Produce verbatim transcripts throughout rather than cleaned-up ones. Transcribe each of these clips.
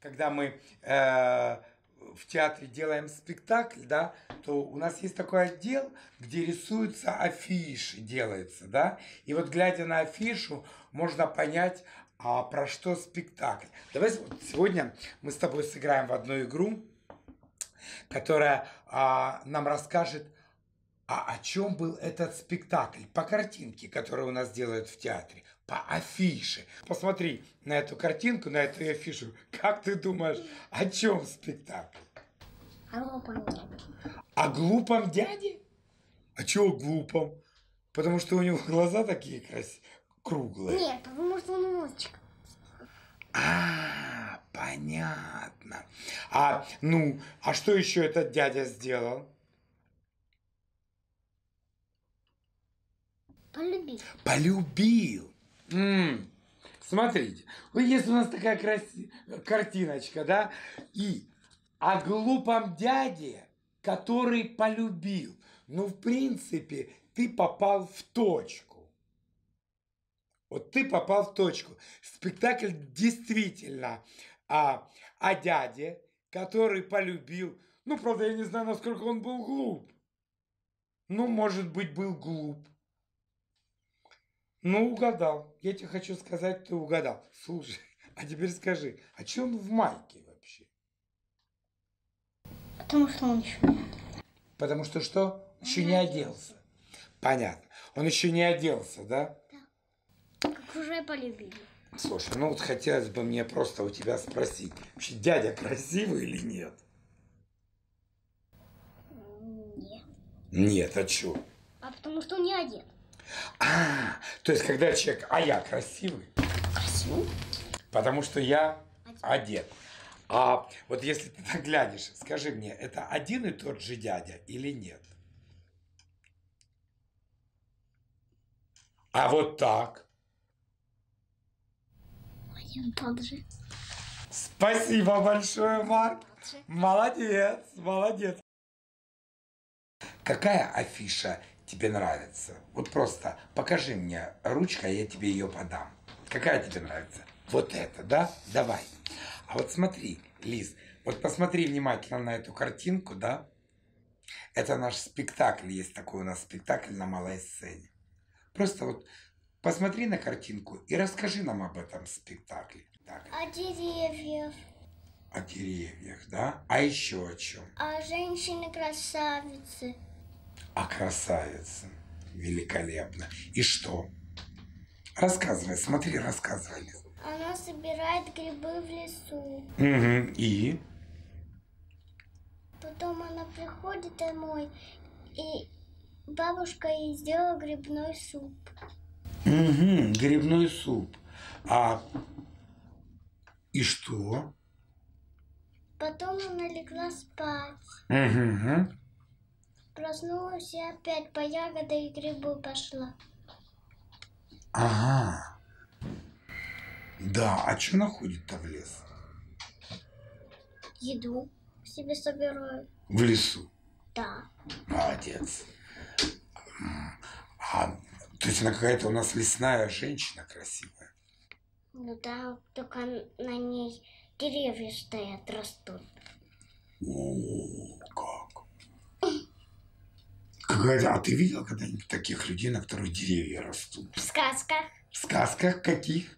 когда мы э, в театре делаем спектакль, да, то у нас есть такой отдел, где рисуются афиши, делается, да, и вот глядя на афишу, можно понять, а про что спектакль. Давай вот сегодня мы с тобой сыграем в одну игру, которая а, нам расскажет, а о чем был этот спектакль, по картинке, которую у нас делают в театре, по афише. Посмотри на эту картинку, на эту афишу. Как ты думаешь, о чем спектакль? О глупом дяде. О глупом дяде? А чего глупом? Потому что у него глаза такие красивые, круглые. Нет, потому что он мальчик. А, понятно. А, ну, а что еще этот дядя сделал? Полюбил. Полюбил. М-м. Смотрите, вот есть у нас такая краси... картиночка, да, и о глупом дяде, который полюбил. Ну, в принципе, ты попал в точку. Вот ты попал в точку. Спектакль действительно а, о дяде, который полюбил. Ну, правда, я не знаю, насколько он был глуп. Ну, может быть, был глуп. Ну, угадал. Я тебе хочу сказать, ты угадал. Слушай, а теперь скажи, а че он в майке вообще? Потому что он еще не оделся. Потому что что? Еще Он не не оделся. Понятно. Он еще не оделся, да? Как уже полюбили. Слушай, ну вот хотелось бы мне просто у тебя спросить, вообще дядя красивый или нет? Нет. Нет, а чё? А потому что он не одет. А, то есть когда человек, а я красивый? Красивый? Потому что я одет. А вот если ты так глянешь, скажи мне, это один и тот же дядя или нет? А вот так. Один тот же. Спасибо большое, Марк. Молодец, молодец. Какая афиша тебе нравится? Вот просто покажи мне ручкой, я тебе ее подам. Какая тебе нравится? Вот это, да? Давай. А вот смотри, Лиз, вот посмотри внимательно на эту картинку, да? Это наш спектакль, есть такой у нас спектакль на малой сцене. Просто вот посмотри на картинку и расскажи нам об этом спектакле. Так. О деревьях. О деревьях, да? А еще о чем? О женщине-красавице. О красавице. Великолепно. И что? Рассказывай, смотри, рассказывай. Она собирает грибы в лесу. Угу. И? Потом она приходит домой, и бабушка ей сделала грибной суп. Угу. Грибной суп. А и что? Потом она легла спать. Угу. Проснулась и опять по ягоды и грибы пошла. Ага. Да, а что находит-то в лес? Еду себе собираю. В лесу. Да. Молодец. А, то есть она какая-то у нас лесная женщина красивая. Ну да, только на ней деревья стоят, растут. О, как. Какая-то, а ты видел когда-нибудь таких людей, на которых деревья растут? В сказках. В сказках каких?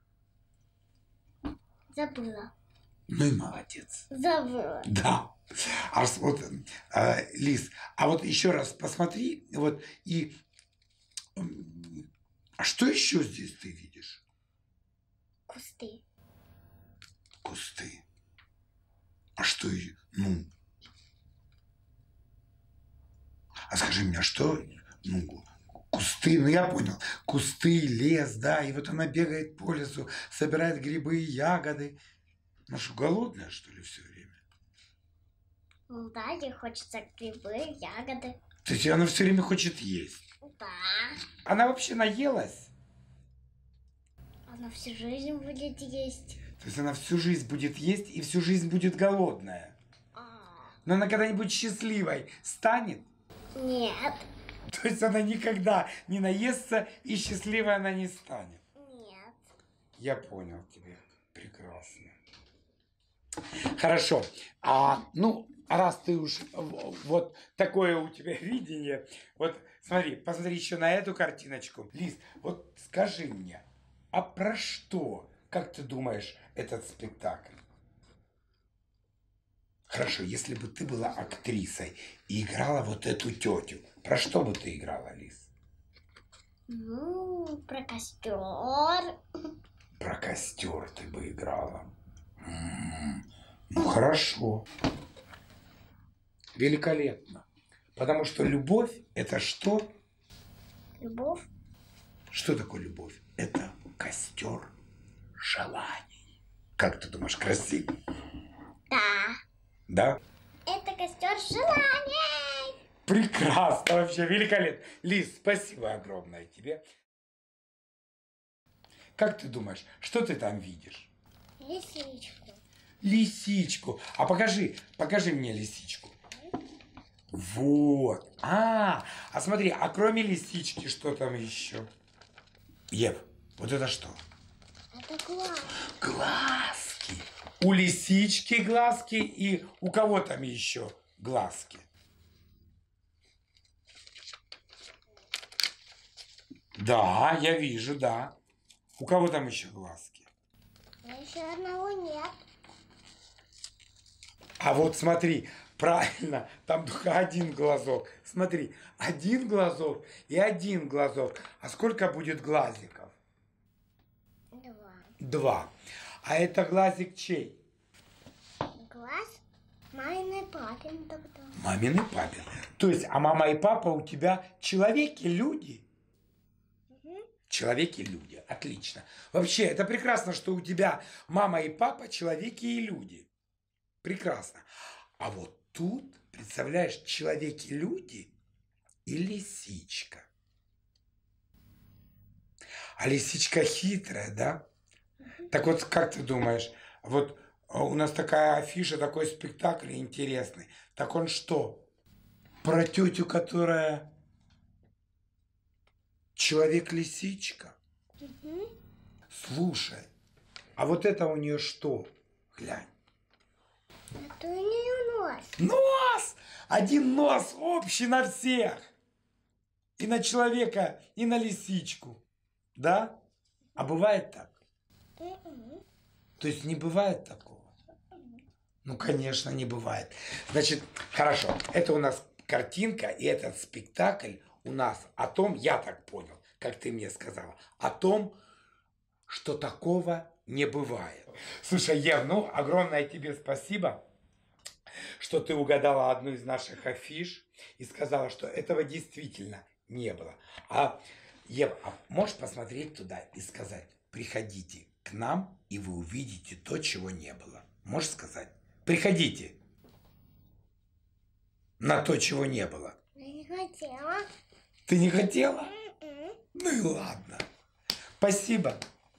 Забыла. Ну и молодец. Забыла. Да. А вот, а, Лиз, а вот еще раз посмотри, вот и а что еще здесь ты видишь? Кусты. Кусты. А что, ну? А скажи мне, а что, ну, кусты, ну я понял, кусты, лес, да, и вот она бегает по лесу, собирает грибы и ягоды. Ну что, голодная, что ли, все время? Ну да, ей хочется грибы, ягоды. То есть она все время хочет есть? Да. Она вообще наелась? Она всю жизнь будет есть. То есть она всю жизнь будет есть и всю жизнь будет голодная? А. Но она когда-нибудь счастливой станет? Нет. То есть она никогда не наестся и счастливой она не станет? Нет. Я понял тебя. Прекрасно. Хорошо. А, ну, раз ты уж в- вот такое у тебя видение, вот смотри, посмотри еще на эту картиночку. Лиз, вот скажи мне, а про что, как ты думаешь, этот спектакль? Хорошо, если бы ты была актрисой и играла вот эту тетю, про что бы ты играла, Лиз? Ну, про костер. Про костер ты бы играла. М, Ну хорошо, великолепно. Потому что любовь это что? Любовь. Что такое любовь? Это костер желаний. Как ты думаешь, красиво? Да. Да? Это костер желаний. Прекрасно, вообще великолепно. Лиз, спасибо огромное тебе. Как ты думаешь, что ты там видишь? Лисичку. Лисичку. А покажи, покажи мне лисичку. Вот. А, а смотри, а кроме лисички, что там еще? Ев, вот это что? Это глаз. Глазки. У лисички глазки и у кого там еще глазки? Да, я вижу, да. У кого там еще глазки? Еще одного нет. А вот смотри, правильно, там только один глазок. Смотри, один глазок и один глазок. А сколько будет глазиков? Два. Два. А это глазик чей? Глаз мамин и папин тогда. Мамин и папин. То есть, а мама и папа у тебя человеки, люди? Угу. Человеки и люди. Отлично. Вообще, это прекрасно, что у тебя мама и папа человеки и люди. Прекрасно. А вот тут, представляешь, человеки-люди и лисичка. А лисичка хитрая, да? Так вот, как ты думаешь, вот у нас такая афиша, такой спектакль интересный. Так он что? Про тетю, которая человек-лисичка? Угу. Слушай, а вот это у нее что? Глянь. Это у нее нос. Нос! Один нос общий на всех. И на человека, и на лисичку. Да? А бывает так? Угу. То есть не бывает такого? Ну, конечно, не бывает. Значит, хорошо. Это у нас картинка, и этот спектакль у нас о том, я так понял, как ты мне сказала, о том, что такого не бывает. Слушай, Ев, ну, огромное тебе спасибо, что ты угадала одну из наших афиш и сказала, что этого действительно не было. А, Ев, а можешь посмотреть туда и сказать, приходите к нам, и вы увидите то, чего не было. Можешь сказать? Приходите на то, чего не было. Я не хотела. Ты не хотела? М-м. Ну и ладно. Спасибо.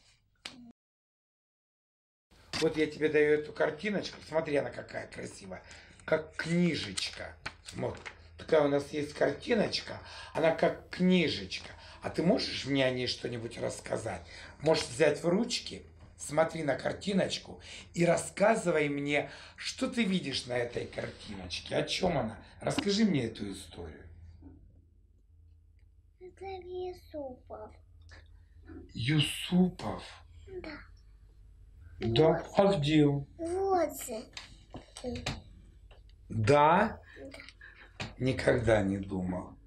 Вот я тебе даю эту картиночку. Смотри, она какая красивая. Как книжечка. Вот. Такая у нас есть картиночка. Она как книжечка. А ты можешь мне о ней что-нибудь рассказать? Можешь взять в ручки, смотри на картиночку и рассказывай мне, что ты видишь на этой картиночке. О чем она? Расскажи мне эту историю. Это Юсупов. Юсупов? Да. Да. А где он? Вот же. Да? Никогда не думал.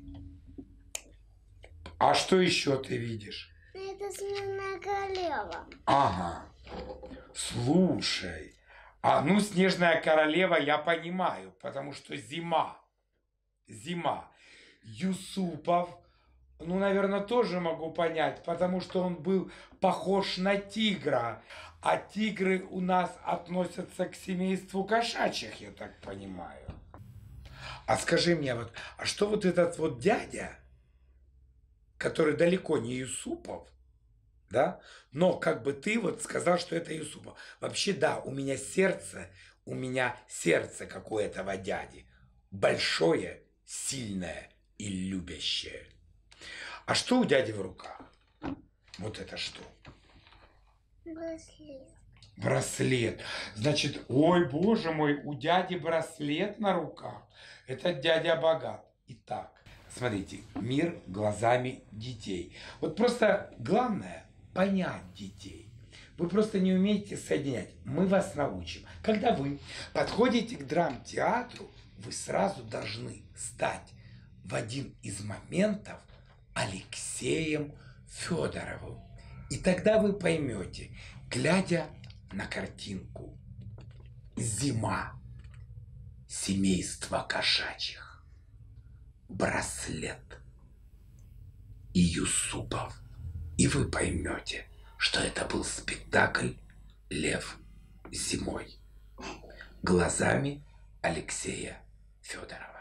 А что еще ты видишь? Это Снежная королева. Ага. Слушай. А ну, Снежная королева я понимаю, потому что зима. Зима. Юсупов, ну, наверное, тоже могу понять, потому что он был похож на тигра. А тигры у нас относятся к семейству кошачьих, я так понимаю. А скажи мне, вот, а что вот этот вот дядя, который далеко не Юсупов, да, но как бы ты вот сказал, что это Юсупов. Вообще, да, у меня сердце, у меня сердце, как у этого дяди, большое, сильное и любящее. А что у дяди в руках? Вот это что? Браслет. Браслет. Значит, ой, боже мой, у дяди браслет на руках. Этот дядя богат. Итак, смотрите, мир глазами детей. Вот просто главное понять детей. Вы просто не умеете соединять. Мы вас научим. Когда вы подходите к драмтеатру, вы сразу должны стать в один из моментов Алексеем Федоровым. И тогда вы поймете, глядя на картинку «Зима. Семейство кошачьих», «Браслет» и Юсупов, и вы поймете, что это был спектакль «Лев зимой» глазами Алексея Федорова.